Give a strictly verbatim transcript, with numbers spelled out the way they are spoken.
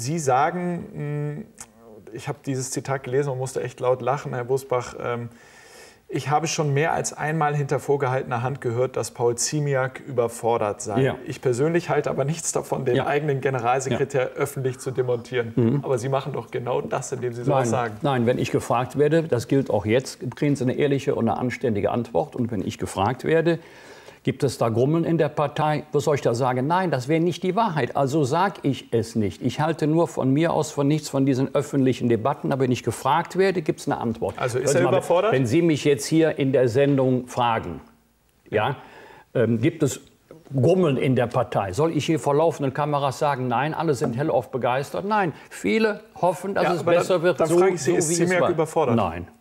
Sie sagen, ich habe dieses Zitat gelesen und musste echt laut lachen, Herr Busbach, ich habe schon mehr als einmal hinter vorgehaltener Hand gehört, dass Paul Ziemiak überfordert sei. Ja. Ich persönlich halte aber nichts davon, den ja. eigenen Generalsekretär ja. öffentlich zu demontieren. Mhm. Aber Sie machen doch genau das, indem Sie sowas Nein. sagen. Nein, wenn ich gefragt werde, das gilt auch jetzt, kriegen Sie eine ehrliche und eine anständige Antwort. Und wenn ich gefragt werde, gibt es da Grummeln in der Partei? Was soll ich da sagen? Nein, das wäre nicht die Wahrheit. Also sage ich es nicht. Ich halte nur von mir aus von nichts von diesen öffentlichen Debatten. Aber wenn ich gefragt werde, gibt es eine Antwort. Also ist er überfordert? Wenn Sie mich jetzt hier in der Sendung fragen, ja, ähm, gibt es Grummeln in der Partei? Soll ich hier vor laufenden Kameras sagen, nein, alle sind hellauf begeistert? Nein, viele hoffen, dass ja, es besser dann, wird, dann so, frage ich Sie, so ist wie Ziemiak es war. überfordert? Nein.